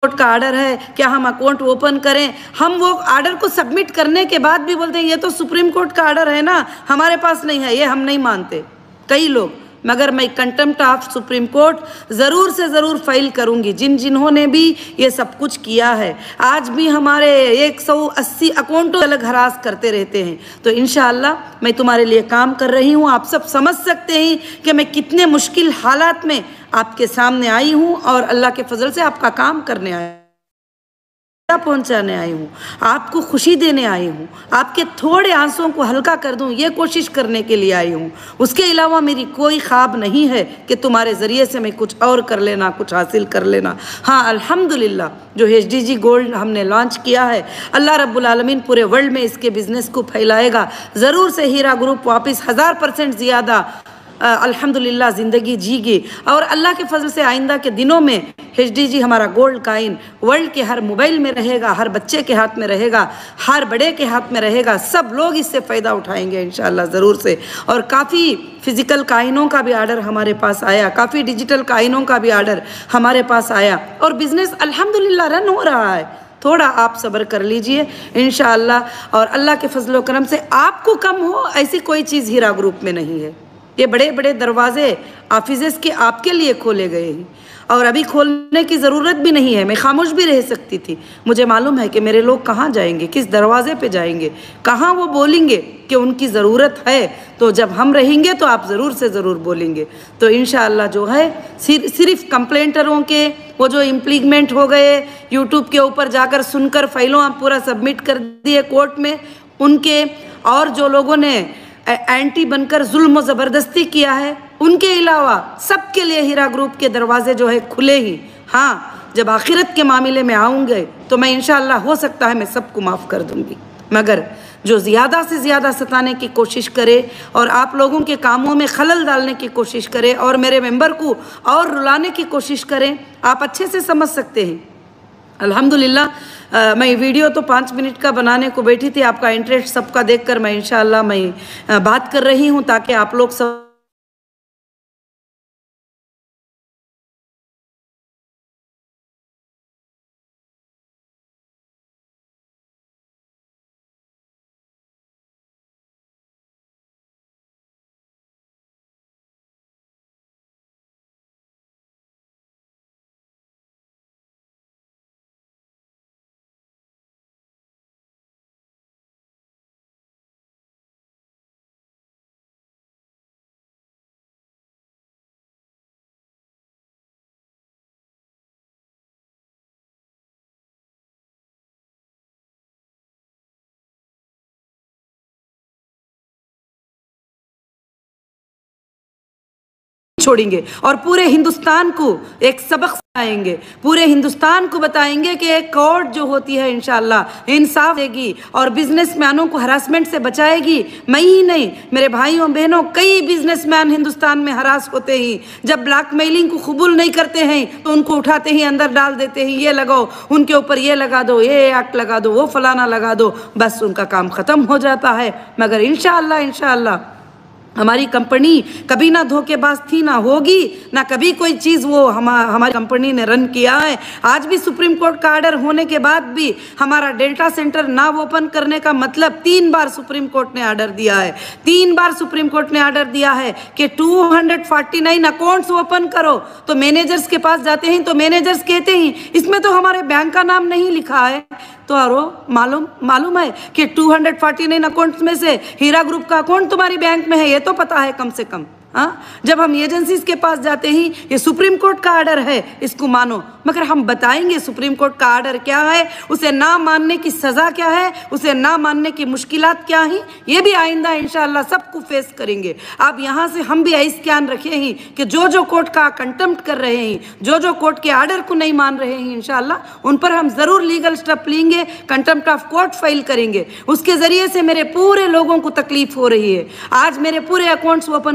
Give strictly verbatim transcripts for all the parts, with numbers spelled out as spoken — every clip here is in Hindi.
कोर्ट का आर्डर है, क्या हम अकाउंट ओपन करें? हम वो आर्डर को सबमिट करने के बाद भी बोलते हैं ये तो सुप्रीम कोर्ट का आर्डर है ना, हमारे पास नहीं है, ये हम नहीं मानते कई लोग। मगर मैं कंटेम्प्ट ऑफ सुप्रीम कोर्ट ज़रूर से ज़रूर फाइल करूंगी, जिन जिन्होंने भी ये सब कुछ किया है। आज भी हमारे एक सौ अस्सी अकाउंटों अलग हरास करते रहते हैं। तो इंशाअल्लाह मैं तुम्हारे लिए काम कर रही हूँ। आप सब समझ सकते हैं कि मैं कितने मुश्किल हालात में आपके सामने आई हूँ और अल्लाह के फजल से आपका काम करने आई पहुंचाने आई हूँ, आपको खुशी देने आई हूँ, आपके थोड़े आंसुओं को हल्का कर दूँ, ये कोशिश करने के लिए आई हूँ। उसके अलावा मेरी कोई ख्वाब नहीं है कि तुम्हारे ज़रिए से मैं कुछ और कर लेना, कुछ हासिल कर लेना। हाँ, अल्हम्दुलिल्लाह जो एच डी जी गोल्ड हमने लॉन्च किया है, अल्लाह रब्बुल आलमीन पूरे वर्ल्ड में इसके बिज़नेस को फैलाएगा। ज़रूर से हीरा ग्रुप वापस हज़ार परसेंट ज़्यादा अल्हम्दुलिल्लाह ज़िंदगी जीगी और अल्लाह के फजल से आइंदा के दिनों में एच डी जी हमारा गोल्ड काइन वर्ल्ड के हर मोबाइल में रहेगा, हर बच्चे के हाथ में रहेगा, हर बड़े के हाथ में रहेगा। सब लोग इससे फ़ायदा उठाएंगे इंशाअल्लाह ज़रूर से। और काफ़ी फ़िज़िकल काइनों का भी आर्डर हमारे पास आया, काफ़ी डिजिटल काइनों का भी आर्डर हमारे पास आया और बिज़नेस अल्हम्दुलिल्लाह रन हो रहा है। थोड़ा आप सब्र कर लीजिए इंशाअल्लाह। और अल्लाह के फजल करम से आपको कम हो ऐसी कोई चीज़ हीरा ग्रुप में नहीं है। ये बड़े बड़े दरवाजे ऑफिसेस के आपके लिए खोले गए हैं और अभी खोलने की ज़रूरत भी नहीं है। मैं खामोश भी रह सकती थी। मुझे मालूम है कि मेरे लोग कहाँ जाएंगे, किस दरवाजे पे जाएंगे, कहाँ वो बोलेंगे कि उनकी ज़रूरत है। तो जब हम रहेंगे तो आप ज़रूर से ज़रूर बोलेंगे। तो इंशाअल्लाह जो है सिर, सिर्फ कंप्लेंटरों के वो जो इम्प्लीमेंट हो गए, यूट्यूब के ऊपर जाकर सुनकर फाइलों आप पूरा सबमिट कर दिए कोर्ट में, उनके और जो लोगों ने एंटी बनकर जुल्म ज़बरदस्ती किया है, उनके अलावा सबके लिए हीरा ग्रुप के दरवाजे जो है खुले ही। हाँ, जब आखिरत के मामले में आऊँगे तो मैं इंशाअल्लाह हो सकता है मैं सबको माफ़ कर दूँगी। मगर जो ज़्यादा से ज़्यादा सताने की कोशिश करे और आप लोगों के कामों में खलल डालने की कोशिश करे और मेरे मेंबर को और रुलाने की कोशिश करें, आप अच्छे से समझ सकते हैं। अल्हम्दुलिल्लाह मैं वीडियो तो पाँच मिनट का बनाने को बैठी थी। आपका इंटरेस्ट सबका देखकर मैं इंशाअल्लाह मैं आ, बात कर रही हूँ ताकि आप लोग सब छोड़ेंगे और पूरे हिंदुस्तान को एक सबक सिखाएंगे, पूरे हिंदुस्तान को बताएंगे कि एक कोर्ट जो होती है इंशाअल्लाह इंसाफ देगी और बिजनेसमैनों को हरासमेंट से बचाएगी। मैं ही नहीं, मेरे भाइयों बहनों, कई बिजनेसमैन हिंदुस्तान में हरास होते ही, जब ब्लैकमेलिंग को कबूल नहीं करते हैं तो उनको उठाते ही अंदर डाल देते हैं, ये लगाओ, उनके ऊपर ये लगा दो, ये एक्ट लगा दो, वो फलाना लगा दो, बस उनका काम ख़त्म हो जाता है। मगर इंशाअल्लाह इंशाअल्लाह हमारी कंपनी कभी ना धोखेबाज थी, ना होगी, ना कभी कोई चीज़ वो हम हमारी कंपनी ने रन किया है। आज भी सुप्रीम कोर्ट का आर्डर होने के बाद भी हमारा डेल्टा सेंटर ना ओपन करने का मतलब तीन बार सुप्रीम कोर्ट ने आर्डर दिया है। तीन बार सुप्रीम कोर्ट ने आर्डर दिया है कि दो सौ उनचास अकाउंट्स ओपन करो। तो मैनेजर्स के पास जाते हैं तो मैनेजर्स कहते हैं इसमें तो हमारे बैंक का नाम नहीं लिखा है। तो आरो मालूम मालूम है कि दो सौ उनचास अकाउंट्स में से हीरा ग्रुप का अकाउंट तुम्हारी बैंक में है, ये तो पता है कम से कम। हाँ, जब हम एजेंसीज के पास जाते हैं ये सुप्रीम कोर्ट का आर्डर है, इसको मानो। मगर हम बताएंगे सुप्रीम कोर्ट का आर्डर क्या है, उसे ना मानने की सज़ा क्या है, उसे ना मानने की मुश्किलात क्या हैं, ये भी आइंदा इंशाअल्लाह सबको फेस करेंगे। आप यहाँ से हम भी ऐस ध्यान रखे हैं कि जो जो कोर्ट का कंटेम्प्ट कर रहे हैं, जो जो कोर्ट के आर्डर को नहीं मान रहे हैं, इंशाअल्लाह उन पर हम ज़रूर लीगल स्टेप लेंगे, कंटेम्प्ट ऑफ कोर्ट फाइल करेंगे। उसके ज़रिए से मेरे पूरे लोगों को तकलीफ हो रही है। आज मेरे पूरे अकाउंट्स ओपन होते,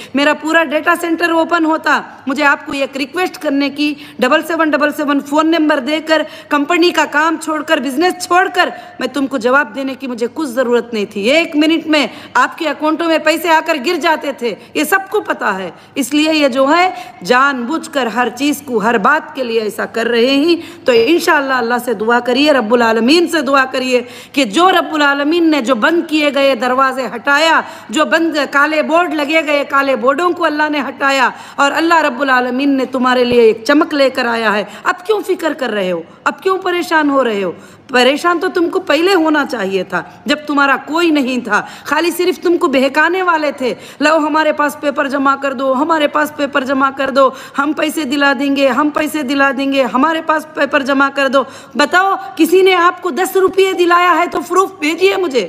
मेरा पूरा डेटा सेंटर ओपन होता। मुझे आपको एक रिक्वेस्ट करने की, double seven double seven phone number देकर, कंपनी का काम छोड़कर, बिजनेस छोड़कर मैं तुमको जवाब देने की मुझे कुछ ज़रूरत नहीं थी। एक मिनट में आपके अकाउंटों में पैसे आकर गिर जाते थे, ये सबको पता है। इसलिए ये जो है जानबूझकर हर चीज़ को, हर बात के लिए ऐसा कर रहे हैं। तो इंशाअल्लाह अल्लाह से दुआ करिए, रब्बुल आलमीन से दुआ करिए कि जो रब्बुल आलमीन ने जो बंद किए गए दरवाजे हटाया, जो बंद काले बोर्ड लगे गए काले बोर्डों को अल्लाह ने हटाया और अल्लाह रब्बुल आलमीन ने तुम्हारे लिए एक चमक लेकर आया है। अब क्यों फिक्र कर रहे हो? अब क्यों परेशान हो रहे हो? परेशान तो तुमको पहले होना चाहिए था, जब तुम्हारा कोई नहीं था, खाली सिर्फ तुमको बहकाने वाले थे। लो हमारे पास पेपर जमा कर दो, हमारे पास पेपर जमा कर दो, हम पैसे दिला देंगे, हम पैसे दिला देंगे, हमारे पास पेपर जमा कर दो। बताओ, किसी ने आपको दस रुपये दिलाया है तो प्रूफ भेजिए मुझे।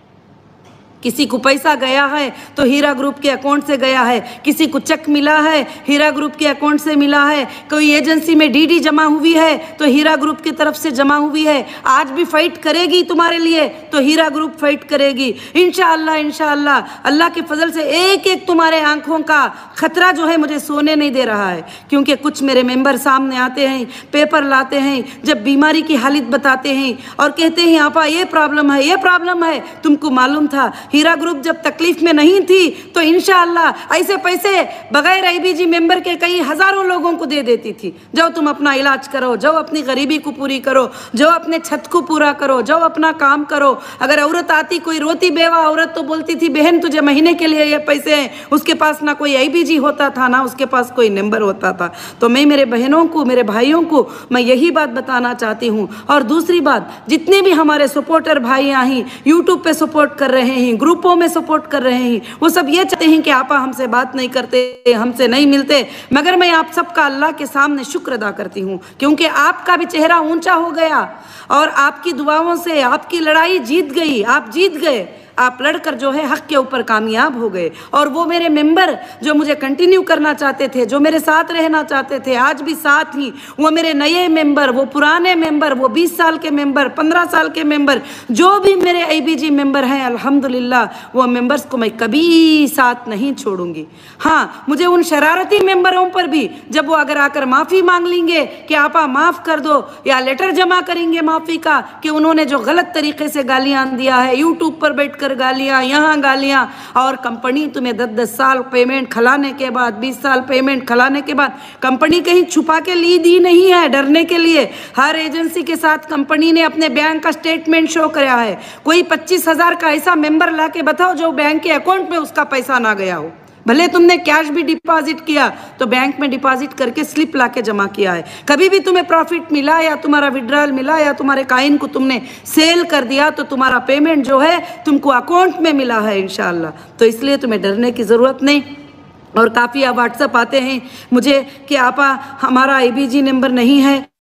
किसी को पैसा गया है तो हीरा ग्रुप के अकाउंट से गया है, किसी को चेक मिला है हीरा ग्रुप के अकाउंट से मिला है, कोई एजेंसी में डीडी जमा हुई है तो हीरा ग्रुप की तरफ से जमा हुई है। आज भी फाइट करेगी तुम्हारे लिए तो हीरा ग्रुप फाइट करेगी इंशाअल्लाह। इंशाअल्लाह अल्लाह के फजल से एक एक तुम्हारे आंखों का खतरा जो है मुझे सोने नहीं दे रहा है, क्योंकि कुछ मेरे मेंबर सामने आते हैं, पेपर लाते हैं, जब बीमारी की हालत बताते हैं और कहते हैं आपा ये प्रॉब्लम है, ये प्रॉब्लम है। तुमको मालूम था हीरा ग्रुप जब तकलीफ में नहीं थी तो इंशाअल्लाह ऐसे पैसे बगैर आईबीजी मेंबर के कई हजारों लोगों को दे देती थी। जाओ तुम अपना इलाज करो, जाओ अपनी गरीबी को पूरी करो, जाओ अपने छत को पूरा करो, जाओ अपना काम करो। अगर औरत आती, कोई रोती बेवा औरत, तो बोलती थी बहन तुझे महीने के लिए ये पैसे हैं, उसके पास ना कोई आईबीजी होता था ना उसके पास कोई नंबर होता था। तो मैं मेरे बहनों को, मेरे भाइयों को मैं यही बात बताना चाहती हूँ। और दूसरी बात, जितने भी हमारे सपोर्टर भाई हैं, यूट्यूब पे सपोर्ट कर रहे हैं, ग्रुपों में सपोर्ट कर रहे हैं, वो सब ये चाहते हैं कि आपा हमसे बात नहीं करते, हमसे नहीं मिलते, मगर मैं आप सबका अल्लाह के सामने शुक्र अदा करती हूँ, क्योंकि आपका भी चेहरा ऊंचा हो गया और आपकी दुआओं से आपकी लड़ाई जीत गई। आप जीत गए, आप लड़कर जो है हक के ऊपर कामयाब हो गए। और वो मेरे मेंबर जो मुझे कंटिन्यू करना चाहते थे, जो मेरे साथ रहना चाहते थे, आज भी साथ ही, वो मेरे नए मेंबर, वो पुराने मेंबर, वो बीस साल के मेंबर, पंद्रह साल के मेंबर, जो भी मेरे आईबीजी मेंबर हैं, अल्हम्दुलिल्लाह वो मेंबर्स को मैं कभी साथ नहीं छोड़ूंगी। हाँ, मुझे उन शरारती मेंबरों पर भी जब वो अगर आकर माफ़ी मांग लेंगे कि आपा माफ़ कर दो, या लेटर जमा करेंगे माफ़ी का कि उन्होंने जो गलत तरीके से गालियाँ दिया है, यूट्यूब पर बैठ गालियां, यहाँ गालियां, और कंपनी तुम्हें दस दस साल पेमेंट खिलाने के बाद, बीस साल पेमेंट खिलाने के बाद, कंपनी कहीं छुपा के ली दी नहीं है डरने के लिए। हर एजेंसी के साथ कंपनी ने अपने बैंक का स्टेटमेंट शो कराया है। कोई पच्चीस हजार का ऐसा मेंबर ला के बताओ जो बैंक के अकाउंट में उसका पैसा ना गया हो। भले तुमने कैश भी डिपॉजिट किया तो बैंक में डिपॉजिट करके स्लिप लाके जमा किया है। कभी भी तुम्हें प्रॉफिट मिला या तुम्हारा विड्रॉल मिला या तुम्हारे काइन को तुमने सेल कर दिया तो तुम्हारा पेमेंट जो है तुमको अकाउंट में मिला है इंशाअल्लाह। तो इसलिए तुम्हें डरने की ज़रूरत नहीं। और काफ़ी अब व्हाट्सअप आते हैं मुझे कि आपा हमारा आईबीजी नंबर नहीं है,